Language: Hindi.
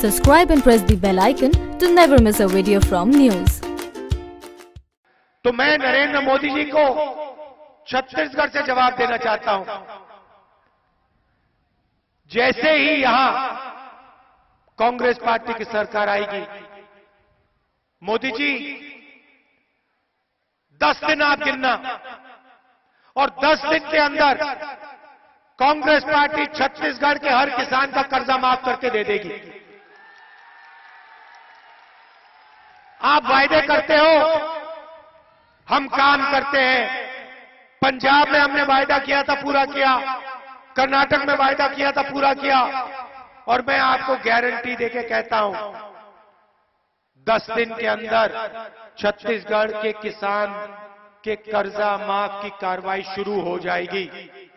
Subscribe and press the bell icon to never miss a video from NYOOOZ. तो मैं नरेंद्र मोदी जी को छत्तीसगढ़ से जवाब देना चाहता हूं। जैसे ही यहां कांग्रेस पार्टी की सरकार आएगी, मोदी जी 10 दिन आप गिनना और 10 दिन के अंदर कांग्रेस पार्टी छत्तीसगढ़ के हर किसान का कर्जा माफ करके दे देगी। आप वायदे करते हो, हम काम करते हैं। पंजाब में हमने वायदा किया था, पूरा किया। कर्नाटक में वायदा किया था, पूरा किया। और मैं आपको गारंटी देके कहता हूं, 10 दिन के अंदर छत्तीसगढ़ के किसान के कर्जा माफ की कार्रवाई शुरू हो जाएगी।